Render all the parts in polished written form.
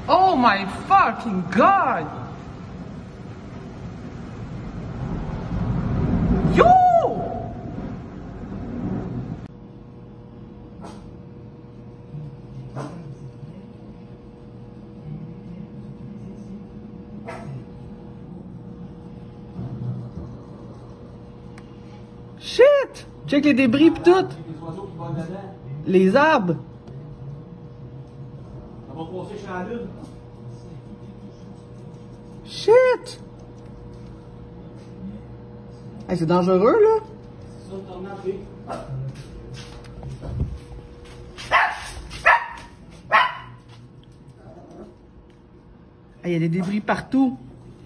Oh my fucking god! Yo! Shit! Check les débris pis tout! Les oiseaux qui volent dedans. Les arbres! Ça va passer chez la lune. Shit! Hey, c'est dangereux, là! C'est ça le tornade, oui. Hey, y a des débris partout!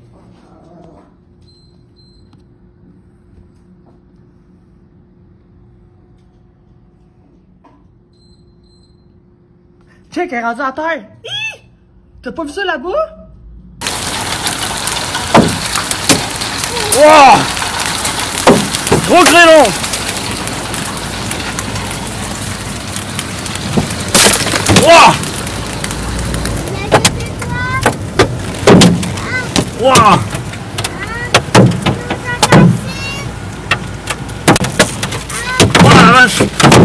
Check, elle est rendue à terre! Hi! T'as pas vu ça là-bas? Wow! Gros grêlon! Wow! Wow! Oh la vache!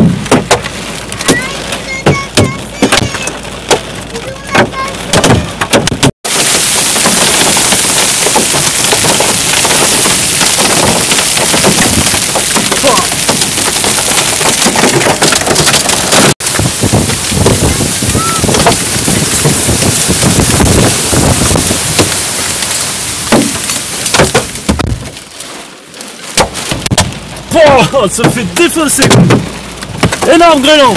Oh, ça me fait défoncer! Énorme grêlon!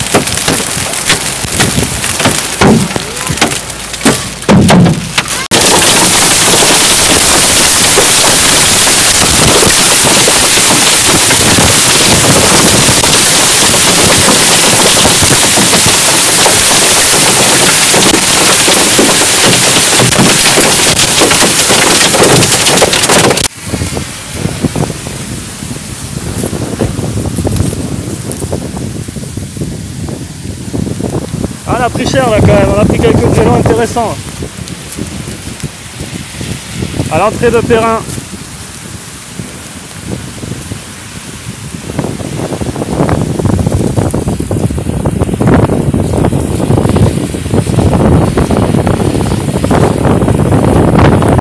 Ah, on a pris cher là quand même, on a pris quelques grêlons intéressants. À l'entrée de Perrin.